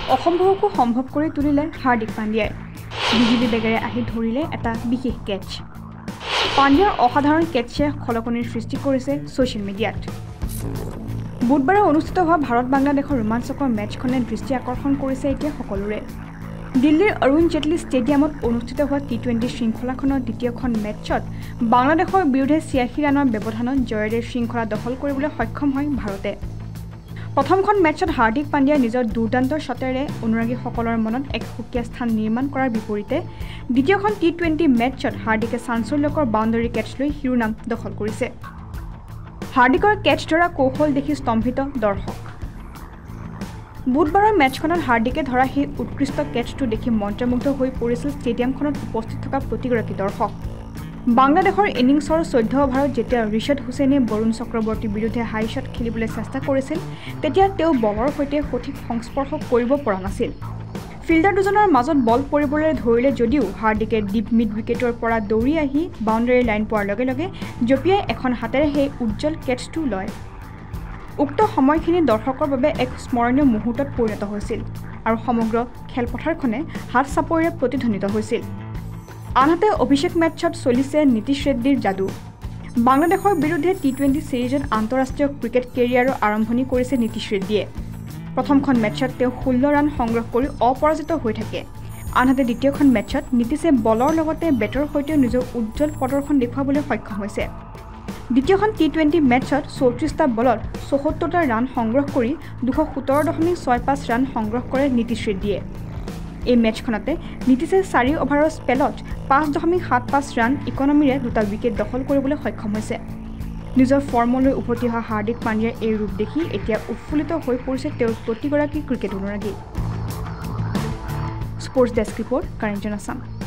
অসম্ভৱকো সম্ভৱ কৰি তুলিলে হাৰ্দিক পাণ্ডিয়াই বিজুলী বেগেৰে আহি ধৰিলে এটা বিশেষ কেচ পাণ্ডিয়াৰ অসাধাৰণ কেচে খলকনিৰ সৃষ্টি কৰিছে ছ'চিয়েল মিডিয়াত বুধবাৰে অনুষ্ঠিত হোৱা ভাৰত বাংলাদেশৰ ৰোমাঞ্চকৰ মেচখনে দৃষ্টি আকৰ্ষণ কৰিছে এতিয়া সকলোৰে দিল্লীৰ অৰুণ জেটলী ষ্টেডিয়ামত অনুষ্ঠিত হোৱা টি20 শৃংখলাখনৰ দ্বিতীয়খন মেচত বাংলাদেশৰ বিৰুদ্ধে 86 ৰানৰ ব্যৱধানত জয়েৰে শৃংখলা দখল কৰিবলৈ সক্ষম হয় ভাৰতে প্ৰথমখন মেচত হাৰ্দিক পাণ্ডিয়াই নিজৰ দুৰ্দান্ত শ্বটেৰে অনুৰাগীসকলৰ মনত এক সুকীয়া স্থান নিৰ্মাণ কৰাৰ বিপৰীতে দ্বিতীয়খন টি20 মেচত হাৰ্দিকে চাঞ্চল্যকৰ বাউণ্ডাৰী কেচ লৈ শিৰোনাম দখল কৰিছে হাৰ্দিকৰ কেচ ধৰা কৌশল দেখি স্তম্ভিত দৰ্শক বুধবাৰৰ মেচখনত হাৰ্দিকে ধৰা সেই উৎকৃষ্ট কেচটো দেখি মন্ত্ৰমুগ্ধ হৈ পৰিছিল ষ্টেডিয়ামখনত উপস্থিত থকা প্ৰতিগৰাকী দৰ্শক বাংলাদেশৰ ইনিংছৰ 14 অভাৰত যেতিয়া ৰিশাদ হুছেইনে বৰুণ চক্ৰৱৰ্তীৰ বিৰুদ্ধে হাই শ্বট খেলিবলৈ চেষ্টা কৰিছিল তেতিয়া তেওঁ বলৰ সৈতে সঠিক সংস্পৰ্শ কৰিব পৰা নাছিল ফিল্ডাৰ দুজনৰ মাজত বল পৰিবলৈ ধৰিলে যদিও হাৰ্দিকে ডিপ মিড উইকেটৰ পৰা দৌৰি আহি বাউণ্ডাৰী লাইন পোৱাৰ লগে লগে জপিয়াই এখন হাতেৰে সেই উজ্জ্বল কেচটো লয় উক্ত সময়খিনি দৰ্শকৰ বাবে এক স্মৰণীয় মুহূৰ্তত পৰিণত হৈছিল আৰু সমগ্ৰ খেলপথাৰখনে হাত চাপৰিৰে প্ৰতিধ্বনিত হৈছিল আনহাতে অভিষেক মেচত চলিছে নীতিশ ৰেড্ডীৰ যাদু বাংলাদেশৰ বিৰুদ্ধে টি20 সিৰিজত আন্তঃৰাষ্ট্ৰীয় ক্ৰিকেট কেৰিয়াৰৰ আৰম্ভণি কৰিছে নীতিশ ৰেড্ডীয়ে প্ৰথমখন মেচত তেওঁ 16 ৰান সংগ্ৰহ কৰি অপৰাজিত হৈ থাকে আনহাতে দ্বিতীয়খন মেচত নীতিশে বলৰ লগতে বেটৰ সৈতে নিজৰ উজ্জ্বল প্ৰদৰ্শন দেখুৱাবলৈ সক্ষম হৈছে দ্বিতীয়খন টি20 মেচত 34টা বলত 74টা ৰান সংগ্ৰহ কৰি 217.65 ৰান সংগ্ৰহ কৰে নীতিশ ৰেড্ডীয়ে এই মেচখনতে নীতিশে 4 অভাৰৰ স্পেলত 5.75 ৰান ইকনমিৰে দুটা উইকেট দখল কৰিবলৈ সক্ষম হৈছে নিজৰ ফৰ্মলৈ উভতি অহা হাৰ্দিক পাণ্ডিয়াৰ এই ৰূপ দেখি এতিয়া উৎফুল্লিত হৈ পৰিছে তেওঁৰ প্ৰতিগৰাকী ক্ৰিকেট অনুৰাগী স্পৰ্টছ ডেস্ক ৰিপৰ্ট কাৰেঞ্জন আছাম